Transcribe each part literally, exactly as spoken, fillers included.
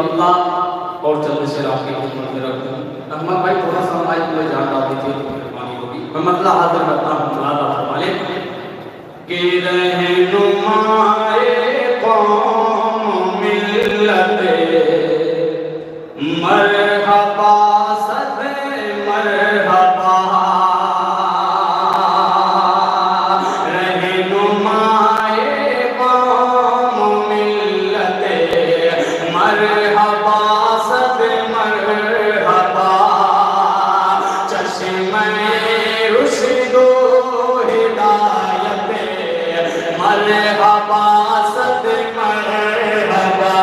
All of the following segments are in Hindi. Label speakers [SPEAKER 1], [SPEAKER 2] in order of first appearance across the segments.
[SPEAKER 1] अल्लाह और जल्द से आपकी खिदमत में रख दूँ। अहमद भाई थोड़ा सा माइक में जान डाल दीजिए तो मेहरबानी होगी। मैं मतलब हाजिर करता हूँ मुरादा फरमाने कि रहनुमाए कौम मिल्लते मरहबा सदे मरहबा रहनुमाए कौम मिल्लते मरहबा सदे मरहबा चश्मे रुश्दो हिदायत मरहबा सदे मरहबा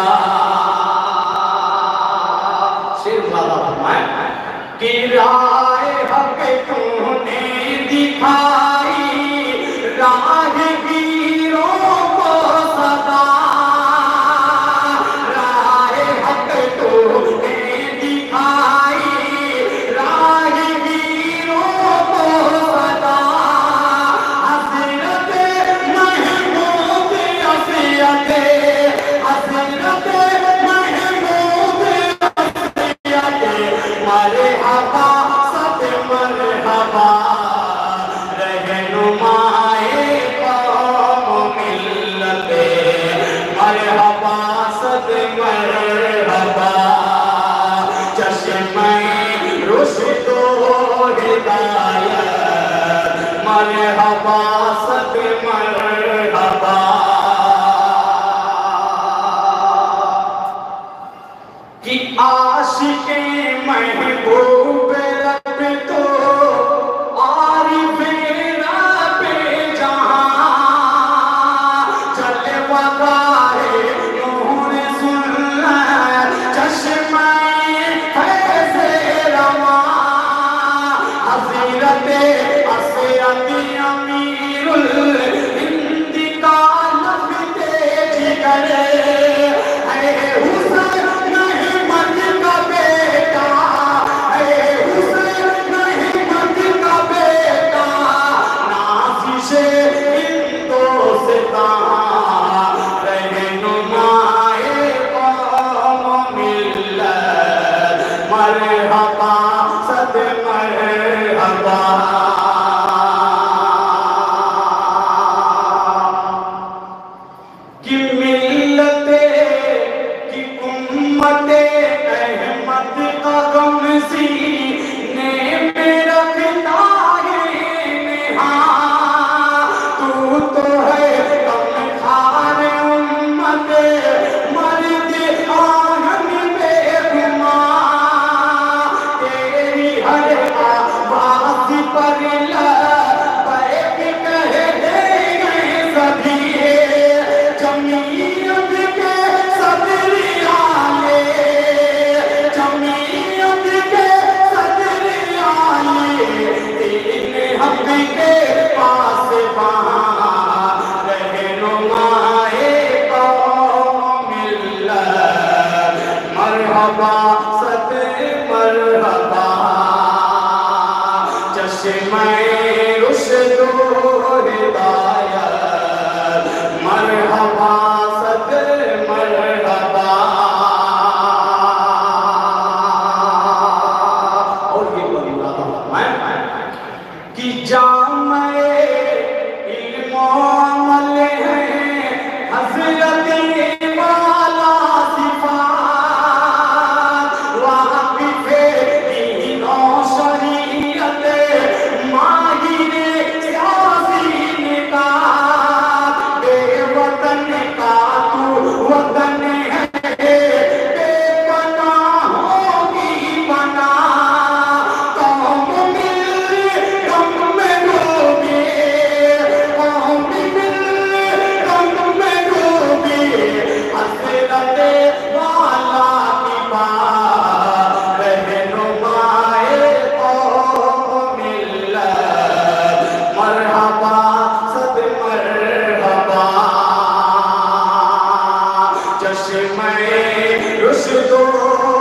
[SPEAKER 1] कि राह हक तूने दिखाई राहगीरों को सदा राह हक तूने दिखाई राहगीरों को सदा हज़रत महमूद अफ़ियत हज़रत महमूद मरहबा सद मरहबा रहनुमाए कौम मिल्लते मरहबा सद मरहबा चश्मे रुश्दो हिदायत मरहबा सद मरहबा कि आशिके महबूब रब तो आरिफ़े रब जहां जलवाए नूर सुन्नत चश्मे फैज़े रवां हज़रत असअदी अमीरुल हिंद का लफ्ज़े जिगर है हुसैन मरहबा सद मरहबा कि मिल्लते कि उम्मते अहमद का गम सीने में रखता है निहां तू तो है गम खार उम्मत मर्द आंगन बेगुमां तेरी हर आवाज़ पर लबैक कह देंगे सभी जमीयत के सदरियाले जमीयत के सदरियाले तीन हक के पास वहाँ रहनुमाए कौम मिल्लत मरहबा सद मरहबा चश्मे रुश्दो हिदायत मरहबा सद मरहबा और ये बंदा कि जामे इल्म अमल है हज़रत वाला सिफ़ात वाक़िफ़े दीन और शरीयत माहिर सियासीन का बेवतन का तू वतन है बेपनाहों की बना कौम मिल गम में डूबी कौम मिल गम में डूबी हज़रत वाला की बात रहनुमाए कौम मिल्लत मरहबा सद मरहबा चश्मे रुश्दो